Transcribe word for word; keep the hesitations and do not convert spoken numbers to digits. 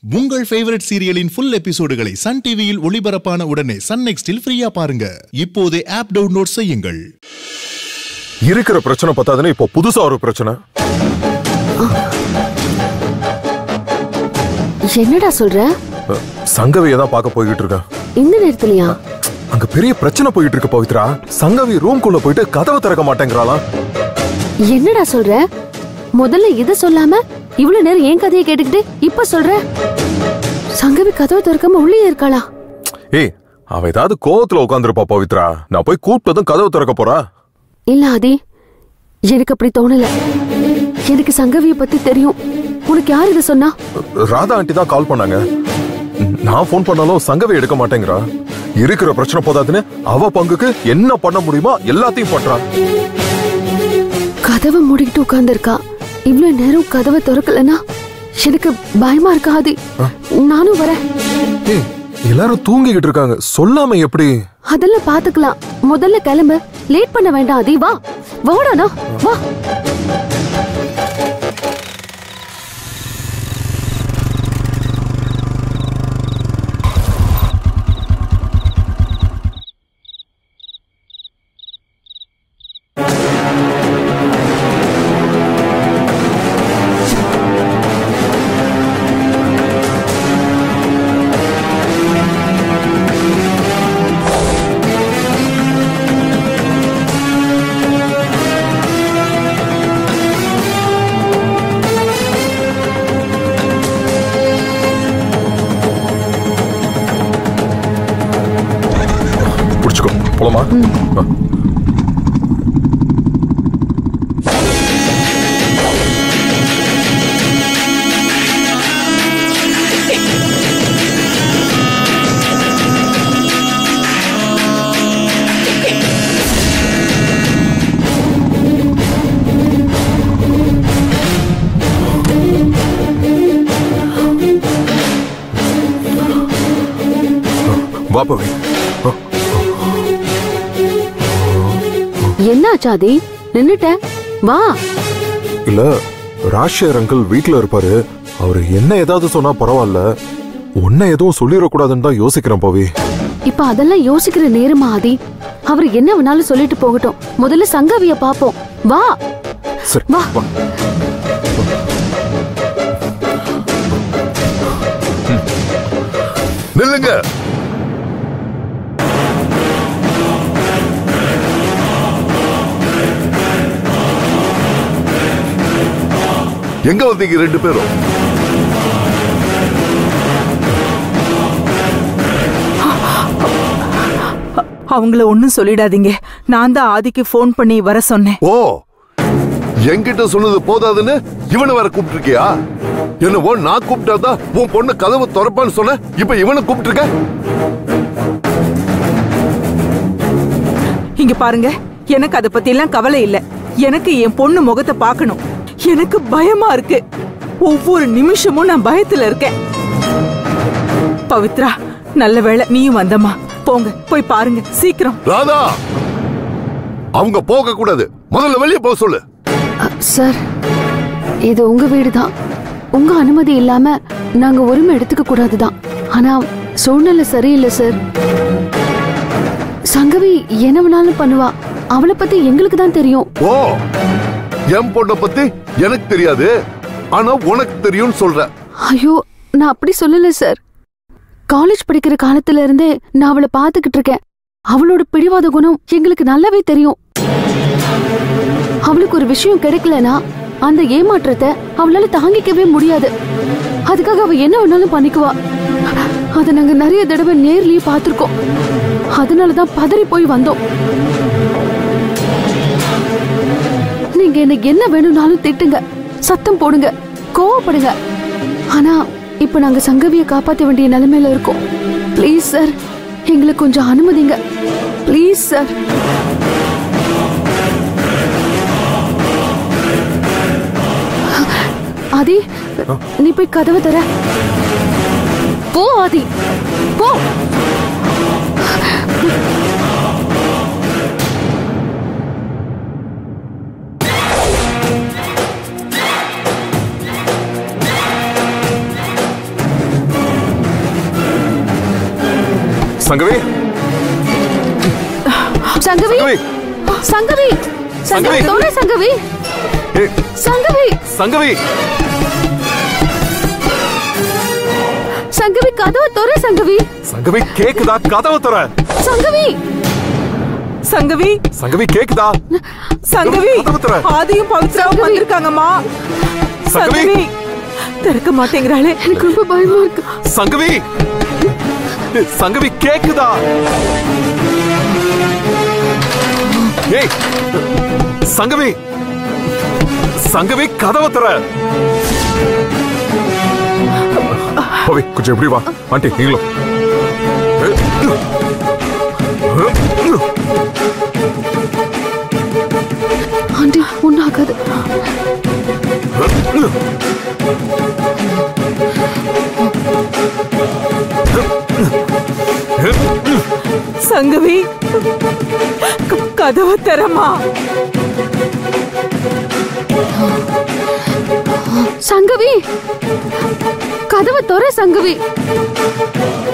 உங்கள் ஃபேவரட் சீரியலின் ஃபுல் எபிசோடுகளை சன் டிவியில் ஒளிபரப்பான உடனே சன் நெக்ஸ்டில் ஃப்ரீயா பாருங்க. இப்போதே ஆப் டவுன்லோட் செய்யுங்கள். இருக்கிற பிரச்சனை பத்தாதுன்னு இப்போ புதுசா ஒரு பிரச்சனை. என்னடா சொல்ற? சங்கவியை தான் பார்க்க போய்கிட்டு இருக்கேன். இந்த நேரத்துலயா? அங்க பெரிய பிரச்சனை போயிட்டு இருக்கு பவித்ரா. சங்கவி ரூம்குள்ள போயிட்டு கதவை திறக்க மாட்டேங்கிறாளா? என்னடா சொல்ற? முதல்ல இத சொல்லாம இவ்வளவு நேரம் ஏன் கதையை கேட்டுக்கிட்டு இப்ப சொல்ற? சங்கவி கதவை திறக்காம உள்ளே இருக்காளா? ஏய், அவ ஏதாவது கோவத்துல உட்கார்ந்திருப்பா பவித்ரா. நான் போய் கூப்பிட்டதும் கதவை திறக்க போறா. இல்ல ஆதி, எனக்கு அப்படி தோணல. எனக்கு சங்கவியை பத்தி தெரியும். உனக்கு யார் இத சொன்னா? ராதா ஆண்டி தான் கால் பண்ணாங்க. நான் போன் பண்ணாலும் சங்கவி எடுக்க மாட்டேங்கிறா. இருக்கிற பிரச்சனை போதாதுன்னு அவ பங்குக்கு என்ன பண்ண முடியுமா எல்லாத்தையும் பண்றா. கதவை மூடிக்கிட்டு உட்கார்ந்து இருக்கா. இவ்வளவு நேரம் கதவை திறக்கலனா எனக்கு பயமா இருக்கா ஆதி. நானும் வரேன். எல்லாரும் தூங்கிக்கிட்டு இருக்காங்க, சொல்லாம எப்படி? அதெல்லாம் பாத்துக்கலாம். முதல்ல கிளம்பு. லேட் பண்ண வேண்டாம் ஆதி. வா வாடானா வா. போலாமா? வா பவி. என்ன ஆச்சாதி? நின்னுட்ட வா. இல்ல, ராஜ்ஷேகர் அங்கிள் வீட்டுல இருப்பாரு. அவரு என்ன ஏதாவது சொன்னா பரவாயில்ல, உன்ன எதுவும் சொல்லிடக்கூடாதுன்னு தான் யோசிக்கிறேன் பவி. இப்ப அதெல்லாம் யோசிக்கிற நேரமா ஆதி? அவரு என்ன வேணாலும் சொல்லிட்டு போகட்டும். முதல்ல சங்கவிய பாப்போம். வா. சரி வா. நில்லுங்க. எங்க வந்தீங்க ரெண்டு பேரும்? அவங்கள ஒண்ணும் சொல்லிடாதீங்க. நான் தான் ஆதிக்கு போன் பண்ணி வர சொன்னேன். ஓ, என்கிட்ட சொன்னது போதாதுன்னு இவனை வர கூப்பிட்டிருக்கியா? என்னவோ நான் கூப்பிட்டாதான் உன் பொண்ணு கதவு திறப்பான்னு சொன்ன, இப்ப இவனை கூப்பிட்டிருக்க. இங்க பாருங்க, எனக்கு அதை பத்தி எல்லாம் கவலை இல்ல. எனக்கு என் பொண்ணு முகத்தை பார்க்கணும். எனக்கு பயமா இருக்கு. ஒவ்வொரு நிமிஷமும் நான் பயத்துல இருக்கேன். பவித்ரா, நல்ல வேளை நீயும் வந்தம்மா. போங்க, போய் பாருங்க சீக்கிரம். ராதா, அவங்க போக கூடாது. முதல்ல வெளியே போக சொல்லு. சார், இது உங்க வீடுதான். உங்க அனுமதி இல்லாம நாங்க உரிமை எடுத்துக்க கூடாதுதான். ஆனா சூழ்நிலை சரியில்லை சார். சங்கவி என்ன வேணாலும் பண்ணுவா. அவளை பத்தி எங்களுக்கு தான் தெரியும். ஓ, என் பொண்ணை பத்தி எனக்கு தெரியாது, ஆனா உனக்கு தெரியும் சொல்ற. ஐயோ, நான் அப்படி சொல்லல சார். காலேஜ் படிக்கிற காலத்துல இருந்தே நான் அவளை பாத்துக்கிட்டு இருக்கேன். அவளோட பிடிவாத குணம் எங்களுக்கு நல்லாவே தெரியும். அவளுக்கு ஒரு விஷயம் கிடைக்கலனா அந்த ஏமாற்றத்தை அவளால தாங்கிக்கவே முடியாது. அதுக்காக அவ என்ன வேணாலும் பண்ணிக்குவா. அதை நாங்க நிறைய தடவை நேர்லயே பார்த்திருக்கோம். அதனாலதான் பதறி போய் வந்தோம். நீங்க எனக்கு என்ன வேணும்னாலும் திட்டுங்க, சத்தம் போடுங்க, கோவப்படுங்க. ஆனா இப்ப நாங்க சங்கவியை காப்பாற்ற வேண்டிய நிலைமையில இருக்கோம். பிளீஸ் சார், எங்களுக்கு கொஞ்சம் அனுமதிங்க. Please sir. ஆதி, நீ போய் கதவை தர. போ ஆதி, போ. சங்கவி சங்கவி சங்கவி சங்கவி தோணே சங்கவி சங்கவி சங்கவி சங்கவி கதவு தோறே சங்கவி சங்கவி கேக்குதா கதவு தர சங்கவி சங்கவி சங்கவி கேக்குதா சங்கவி ஆதியும் பவித்ராவும் வந்திருக்காங்கம்மா சங்கவி திறக்க மாட்டேங்கிறாளே எனக்கு ரொம்ப பயமா இருக்கு சங்கவி சங்கவி கேக்குதா ஏய் சங்கவி சங்கவி கதவு தர பவி கொஞ்சம் எப்படி வா ஆண்டி நீங்களும் ஆண்டி ஒன்னாகாது சங்கவி கதவு தரமா சங்கவி கதவு தோற சங்கவி